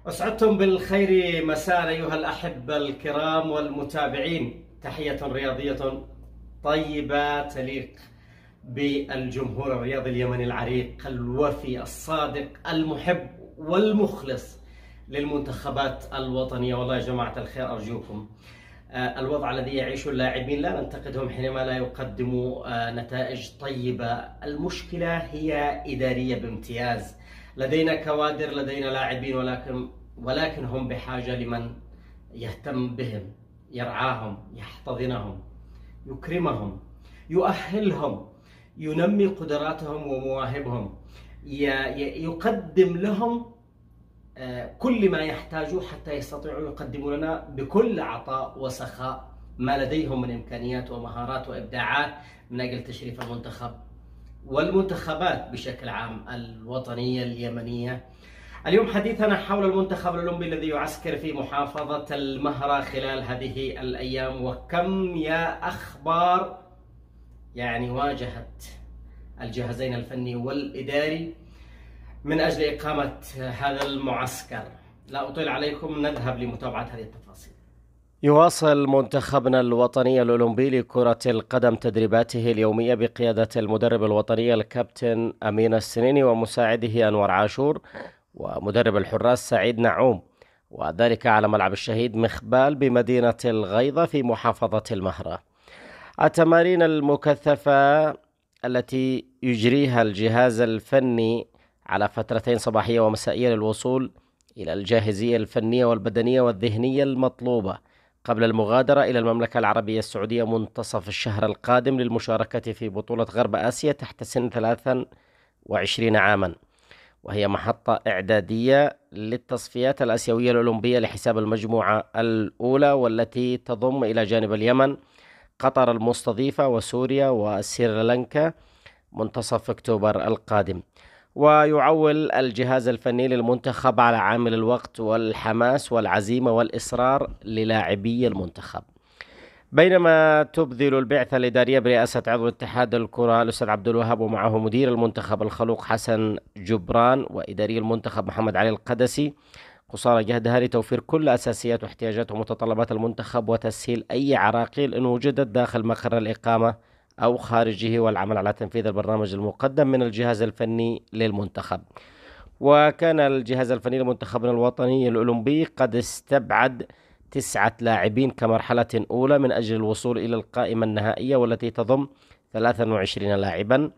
أسعدتم بالخير مساء أيها الأحبة الكرام والمتابعين. تحية رياضية طيبة تليق بالجمهور الرياضي اليمني العريق الوفي الصادق المحب والمخلص للمنتخبات الوطنية. والله يا جماعة الخير أرجوكم، الوضع الذي يعيشه اللاعبين لا ننتقدهم حينما لا يقدموا نتائج طيبة. المشكلة هي إدارية بامتياز. لدينا كوادر، لدينا لاعبين، ولكن هم بحاجة لمن يهتم بهم، يرعاهم، يحتضنهم، يكرمهم، يؤهلهم، ينمي قدراتهم ومواهبهم، يقدم لهم كل ما يحتاجوه حتى يستطيعوا يقدموا لنا بكل عطاء وسخاء ما لديهم من إمكانيات ومهارات وإبداعات من أجل تشريف المنتخب والمنتخبات بشكل عام الوطنية اليمنية. اليوم حديثنا حول المنتخب الأولمبي الذي يعسكر في محافظة المهرة خلال هذه الأيام، وكم يا أخبار واجهت الجهازين الفني والإداري من أجل إقامة هذا المعسكر. لا أطيل عليكم، نذهب لمتابعة هذه التفاصيل. يواصل منتخبنا الوطني الأولمبي لكرة القدم تدريباته اليومية بقيادة المدرب الوطني الكابتن أمين السنيني ومساعده أنور عاشور ومدرب الحراس سعيد نعوم، وذلك على ملعب الشهيد مخبال بمدينة الغيضة في محافظة المهرة. التمارين المكثفة التي يجريها الجهاز الفني على فترتين صباحية ومسائية للوصول إلى الجاهزية الفنية والبدنية والذهنية المطلوبة قبل المغادرة إلى المملكة العربية السعودية منتصف الشهر القادم للمشاركة في بطولة غرب آسيا تحت سن 23 عاما، وهي محطة إعدادية للتصفيات الآسيوية الأولمبية لحساب المجموعة الأولى، والتي تضم إلى جانب اليمن قطر المستضيفة وسوريا وسريلانكا منتصف أكتوبر القادم. ويعول الجهاز الفني للمنتخب على عامل الوقت والحماس والعزيمة والإصرار للاعبي المنتخب، بينما تبذل البعثة الإدارية برئاسة عضو اتحاد الكرة الأستاذ عبد الوهاب ومعه مدير المنتخب الخلوق حسن جبران وإداري المنتخب محمد علي القدسي قصارى جهدها لتوفير كل أساسيات واحتياجات ومتطلبات المنتخب وتسهيل أي عراقيل إن وجدت داخل مقر الإقامة أو خارجه، والعمل على تنفيذ البرنامج المقدم من الجهاز الفني للمنتخب. وكان الجهاز الفني لمنتخبنا الوطني الأولمبي قد استبعد 9 لاعبين كمرحلة أولى من أجل الوصول إلى القائمة النهائية والتي تضم 23 لاعبا.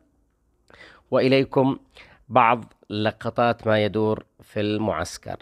وإليكم بعض لقطات ما يدور في المعسكر.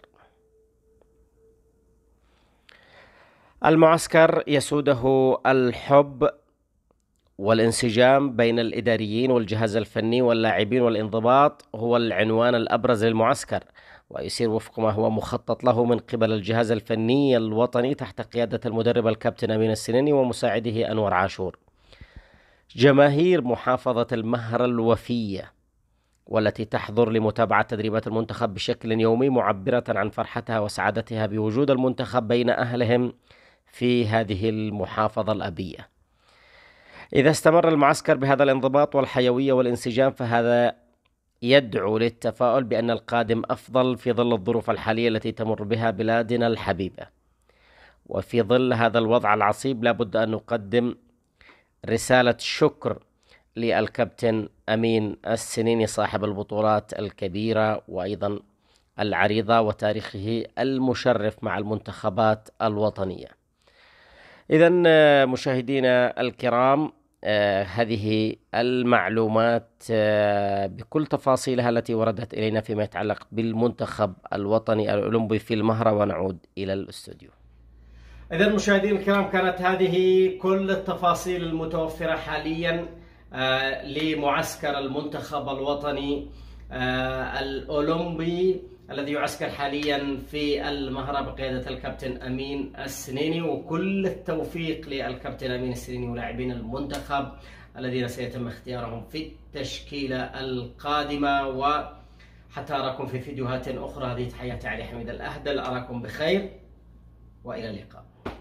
المعسكر يسوده الحب والانسجام بين الإداريين والجهاز الفني واللاعبين، والانضباط هو العنوان الأبرز للمعسكر، ويسير وفق ما هو مخطط له من قبل الجهاز الفني الوطني تحت قيادة المدرب الكابتن أمين السنيني ومساعده أنور عاشور. جماهير محافظة المهرة الوفية والتي تحضر لمتابعة تدريبات المنتخب بشكل يومي معبرة عن فرحتها وسعادتها بوجود المنتخب بين أهلهم في هذه المحافظة الأبية. إذا استمر المعسكر بهذا الانضباط والحيوية والانسجام فهذا يدعو للتفاؤل بأن القادم أفضل في ظل الظروف الحالية التي تمر بها بلادنا الحبيبة. وفي ظل هذا الوضع العصيب لابد أن نقدم رسالة شكر للكابتن أمين السنيني صاحب البطولات الكبيرة وأيضا العريضة وتاريخه المشرف مع المنتخبات الوطنية. إذن مشاهدينا الكرام، هذه المعلومات بكل تفاصيلها التي وردت إلينا فيما يتعلق بالمنتخب الوطني الأولمبي في المهرة، ونعود إلى الاستوديو. إذن مشاهدينا الكرام، كانت هذه كل التفاصيل المتوفرة حاليا لمعسكر المنتخب الوطني الأولمبي الذي يعسكر حاليا في المهرة بقيادة الكابتن أمين السنيني، وكل التوفيق للكابتن أمين السنيني ولاعبين المنتخب الذين سيتم اختيارهم في التشكيلة القادمة. وحتى أراكم في فيديوهات أخرى، هذه تحياتي علي حميد الأهدل، أراكم بخير وإلى اللقاء.